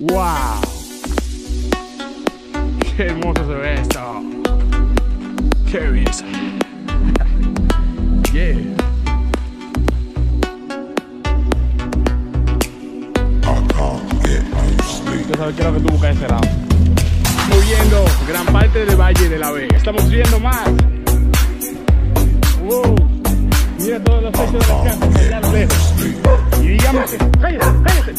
¡Wow! ¡Qué hermoso se ve esto! ¡Qué belleza! ¡Yeah! Tú sabes qué es lo que tú buscas de ese lado. Estamos viendo gran parte del Valle de la Vega. Estamos viendo más. ¡Wow! Mira todos los techos de las casas allá a lo lejos. Y digamos, cállate, cállate.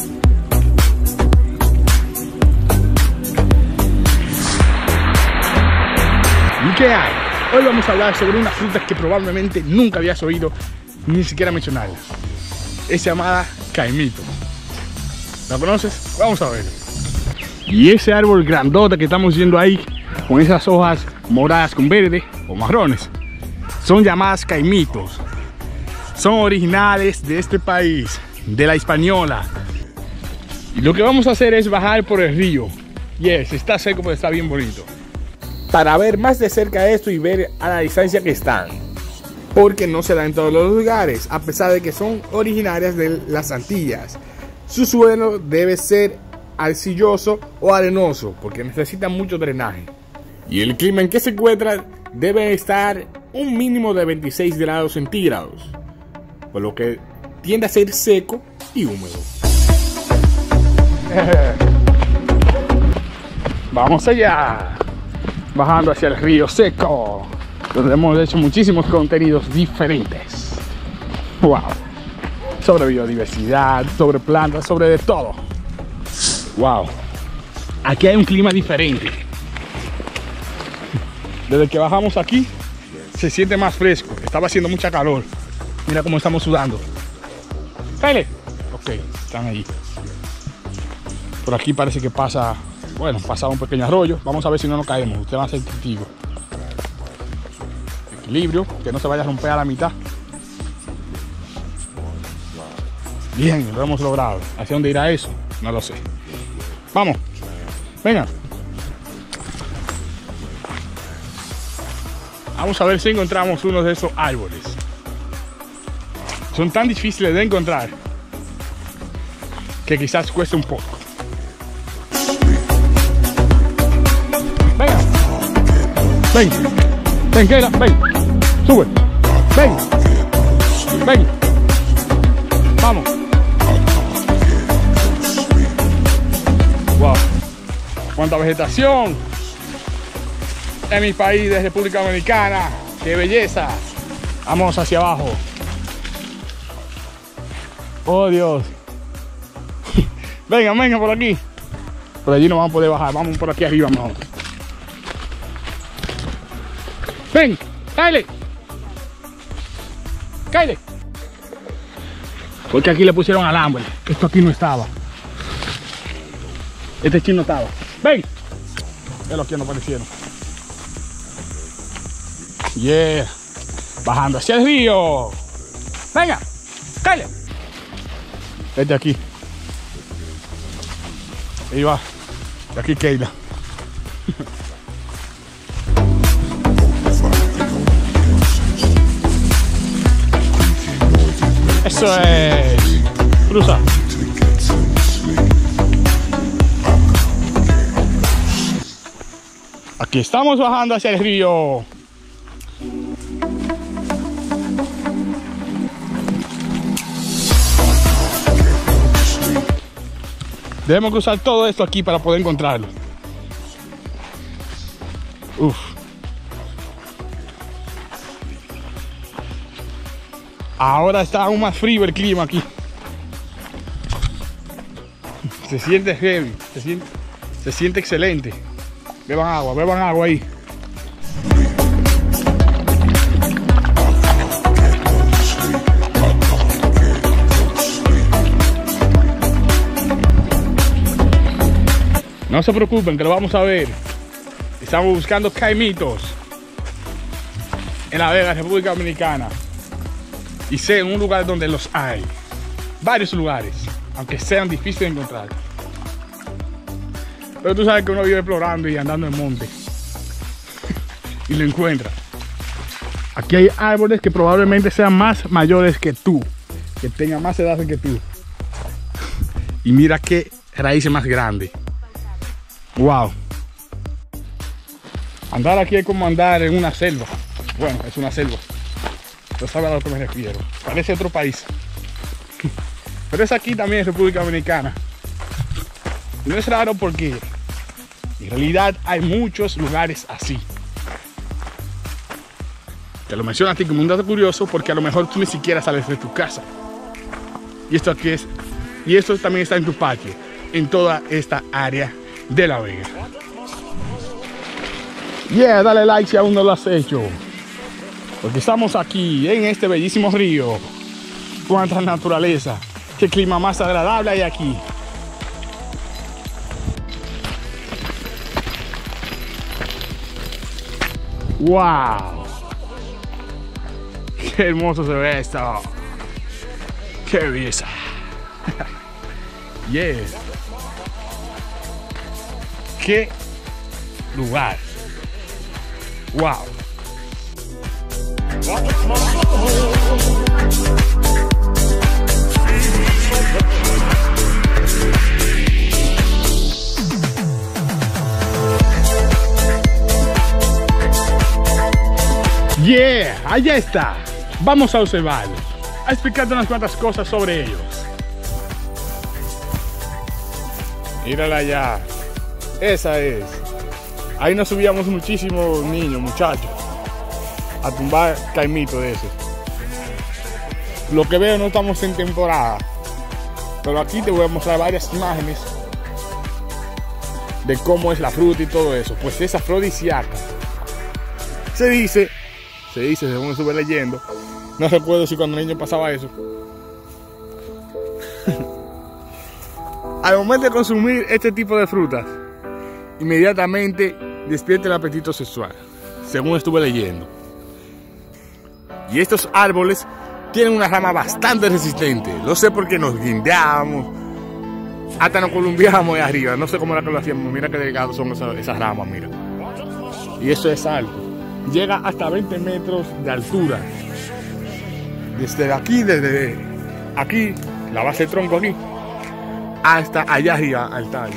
¿Y qué hay? Hoy vamos a hablar sobre una fruta que probablemente nunca habías oído ni siquiera mencionarla. Es llamada caimito. ¿La conoces? Vamos a ver. Y ese árbol grandote que estamos viendo ahí, con esas hojas moradas con verde o marrones, son llamadas caimitos. Son originales de este país, de la Hispaniola. Y lo que vamos a hacer es bajar por el río. Yes, está seco pero está bien bonito. Para ver más de cerca esto y ver a la distancia que están. Porque no se da en todos los lugares, a pesar de que son originarias de las Antillas. Su suelo debe ser arcilloso o arenoso, porque necesita mucho drenaje. Y el clima en que se encuentra debe estar un mínimo de 26 grados centígrados, por lo que tiende a ser seco y húmedo. Vamos allá, bajando hacia el río seco, donde hemos hecho muchísimos contenidos diferentes. Wow. Sobre biodiversidad, sobre plantas, sobre de todo. Wow. Aquí hay un clima diferente. Desde que bajamos aquí se siente más fresco. Estaba haciendo mucha calor. Mira cómo estamos sudando. ¡Cállate! Ok, están allí. Por aquí parece que pasa, bueno, pasaba un pequeño arroyo. Vamos a ver si no nos caemos. Usted va a ser testigo. Equilibrio, que no se vaya a romper a la mitad. Bien, lo hemos logrado. ¿Hacia dónde irá eso? No lo sé. Vamos, venga. Vamos a ver si encontramos uno de esos árboles. Son tan difíciles de encontrar que quizás cueste un poco. Venga. Ven. Ven, Keila, ven. Sube. Ven. Ven. Vamos. Wow. Cuánta vegetación en mi país de República Dominicana. Qué belleza. Vamos hacia abajo. Oh Dios. Venga, venga por aquí. Por allí no vamos a poder bajar. Vamos por aquí arriba mejor. Ven, cállate. Cállate. Porque aquí le pusieron alambre. Esto aquí no estaba. Este chino estaba. ¡Ven! Es lo que no aparecieron. Yeah. Bajando hacia el río. Venga. Cállate. Este aquí. Ahí va. De aquí Keila. Eso es. Cruza. Aquí estamos bajando hacia el río. Debemos cruzar todo esto aquí para poder encontrarlo. Uf. Ahora está aún más frío el clima aquí. Se siente heavy, se siente excelente. Beban agua ahí. No se preocupen que lo vamos a ver. Estamos buscando caimitos en La Vega, República Dominicana. Y sé en un lugar donde los hay. Varios lugares, aunque sean difíciles de encontrar. Pero tú sabes que uno vive explorando y andando en monte. Y lo encuentra. Aquí hay árboles que probablemente sean más mayores que tú. Que tengan más edad que tú. Y mira qué raíces más grandes. Wow. Andar aquí es como andar en una selva. Bueno, es una selva. No sabes a lo que me refiero. Parece otro país. Pero es aquí también en República Dominicana. Y no es raro porque en realidad hay muchos lugares así. Te lo menciono a ti como un dato curioso porque a lo mejor tú ni siquiera sales de tu casa. Y esto aquí es, y esto también está en tu patio, en toda esta área de La Vega. Yeah, dale like si aún no lo has hecho. Porque estamos aquí en este bellísimo río. Cuánta naturaleza. Qué clima más agradable hay aquí. Wow. Qué hermoso se ve esto. Qué belleza. Yeah. Qué lugar. Wow. Yeah, allá está. Vamos a observarlo, a explicarte unas cuantas cosas sobre ellos. Mírala allá. Esa es. Ahí nos subíamos muchísimos niños, muchachos, a tumbar caimito de esos. Lo que veo, no estamos en temporada, pero aquí te voy a mostrar varias imágenes de cómo es la fruta y todo eso. Pues es afrodisíaca. Se dice, según estuve leyendo, no recuerdo si cuando niño pasaba eso. Al momento de consumir este tipo de frutas, inmediatamente despierta el apetito sexual, según estuve leyendo. Y estos árboles tienen una rama bastante resistente. Lo sé porque nos guindeamos, hasta nos columpiamos de arriba. No sé cómo era que lo hacíamos. Mira qué delgados son esas ramas, mira. Y eso es alto. Llega hasta 20 metros de altura. Desde aquí, la base del tronco aquí, hasta allá arriba al tallo.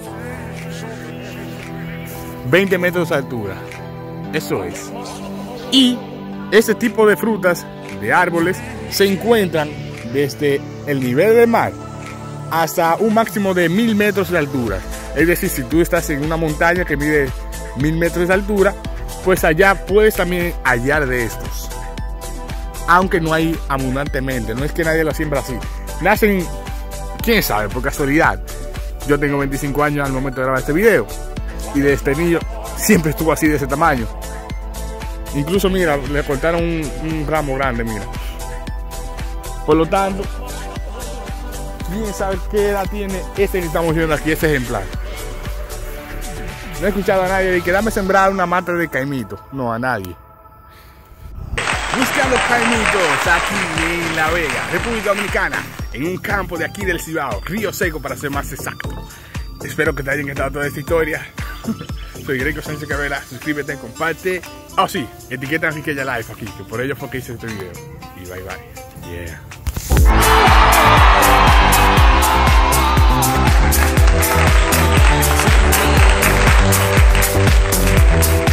20 metros de altura. Eso es. Y este tipo de frutas, de árboles, se encuentran desde el nivel del mar hasta un máximo de 1000 metros de altura. Es decir, si tú estás en una montaña que mide 1000 metros de altura, pues allá puedes también hallar de estos. Aunque no hay abundantemente, no es que nadie lo siembra así. Nacen, quién sabe, por casualidad. Yo tengo 25 años al momento de grabar este video. Y de este niño siempre estuvo así de ese tamaño. Incluso mira, le cortaron un ramo grande, mira. Por lo tanto, quién sabe qué edad tiene este que estamos viendo aquí, este ejemplar. No he escuchado a nadie de que dame sembrar una mata de caimito. No, a nadie. Buscando caimitos aquí en La Vega, República Dominicana, en un campo de aquí del Cibao, Río Seco para ser más exacto. Espero que te haya encantado toda esta historia. Soy Greco Sánchez Cabrera, suscríbete, comparte. Oh sí, etiqueta a Enrique Life aquí, que por ello fue que hice este video. Y bye bye. Yeah.